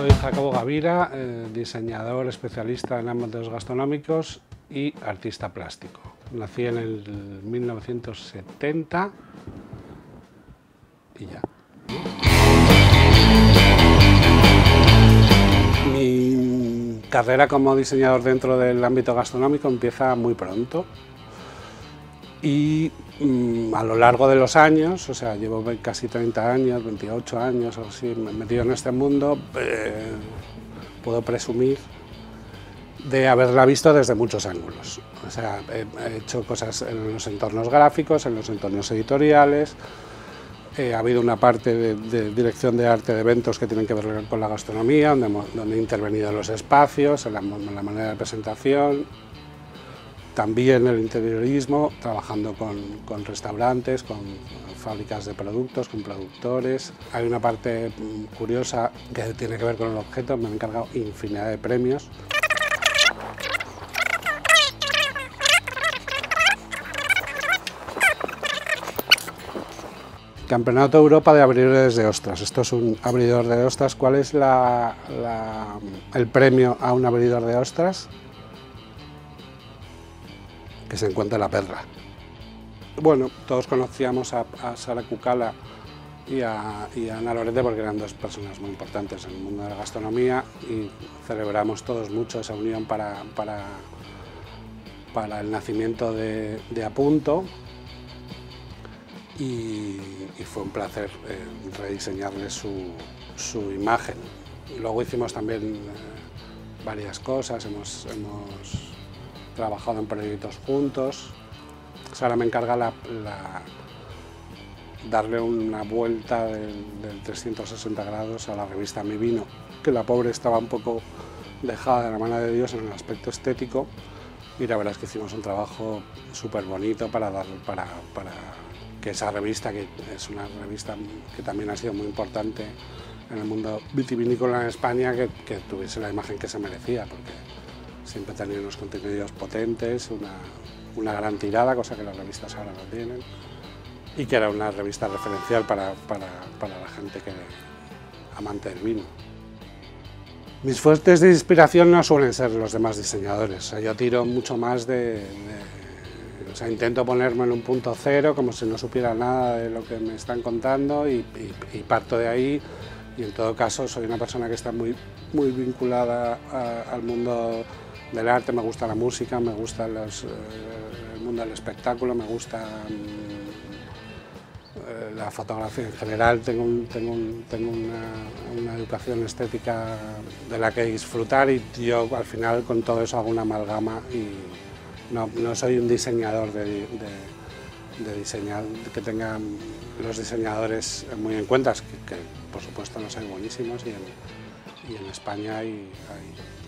Soy Jacobo Gavira, diseñador especialista en ámbitos gastronómicos y artista plástico. Nací en el 1970 y ya. Mi carrera como diseñador dentro del ámbito gastronómico empieza muy pronto y a lo largo de los años, o sea, llevo casi 30 años, 28 años o así metido en este mundo, puedo presumir de haberla visto desde muchos ángulos. O sea, he hecho cosas en los entornos gráficos, en los entornos editoriales, ha habido una parte de dirección de arte de eventos que tienen que ver con la gastronomía, donde he intervenido en los espacios, en la manera de presentación. También el interiorismo, trabajando con restaurantes, con fábricas de productos, con productores. Hay una parte curiosa que tiene que ver con el objeto, me han encargado infinidad de premios. Campeonato de Europa de abridores de ostras. Esto es un abridor de ostras. ¿Cuál es el premio a un abridor de ostras? Que se encuentra la perla. Bueno, todos conocíamos a Sara Kukala y a Ana Lorente porque eran dos personas muy importantes en el mundo de la gastronomía y celebramos todos mucho esa unión para el nacimiento de Apunto y fue un placer rediseñarle su imagen. Y luego hicimos también varias cosas, hemos trabajado en proyectos juntos. Sara me encarga darle una vuelta del 360 grados a la revista Mi Vino, que la pobre estaba un poco dejada de la mano de Dios en el aspecto estético, y la verdad es que hicimos un trabajo súper bonito para que esa revista, que es una revista que también ha sido muy importante en el mundo vitivinícola en España, que tuviese la imagen que se merecía, porque siempre tenía unos contenidos potentes, una gran tirada, cosa que las revistas ahora no tienen, y que era una revista referencial para la gente amante del vino. Mis fuentes de inspiración no suelen ser los demás diseñadores, o sea, yo tiro mucho más o sea, intento ponerme en un punto cero, como si no supiera nada de lo que me están contando y parto de ahí, y en todo caso soy una persona que está muy vinculada al mundo del arte. Me gusta la música, me gusta el mundo del espectáculo, me gusta la fotografía en general. Tengo una educación estética de la que disfrutar y yo al final con todo eso hago una amalgama y no soy un diseñador de diseñar que tengan los diseñadores muy en cuenta, que por supuesto los hay buenísimos y en España hay